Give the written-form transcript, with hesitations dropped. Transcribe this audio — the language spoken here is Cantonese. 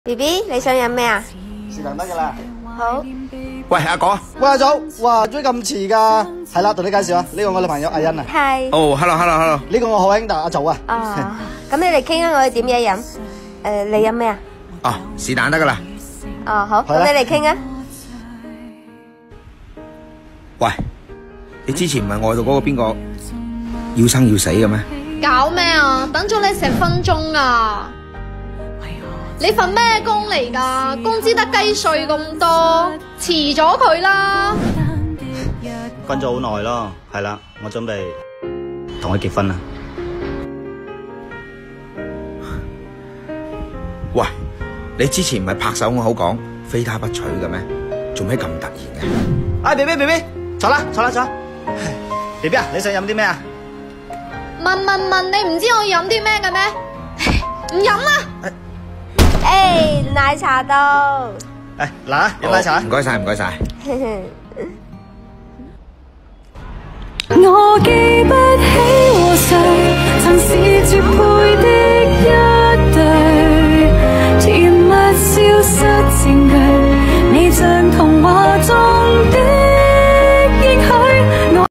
BB，你想飲咩啊？ 是但得噶啦。 好。 喂，阿哥。 喂，阿祖，哇，做咩咁遲噶？係啦，同你介紹啊，呢個我女朋友阿欣啊。 係。 哦，hello。 呢個我好兄弟阿祖啊。 哦，咁你哋傾啊，我哋點嘢飲？你飲咩啊？ 哦，是但得噶啦。 哦，好，咁你哋傾啊。 喂，你之前唔係愛到嗰個邊個要生要死嘅咩？ 搞咩啊？等咗你10分鐘啊！你份咩工嚟噶？工資得雞碎咁多，辭咗佢啦！ 分咗好耐咯，係啦，我準備同佢結婚啦。 喂，你之前唔係拍手我口講非他不娶嘅咩？做咩咁突然嘅？ 哎 ，BB，坐啦。BB 啊，你想飲啲咩啊？ 問，你唔知我飲啲咩嘅咩？唔飲啦！ 奶茶到。 嗱，飲奶茶。 唔該晒。 我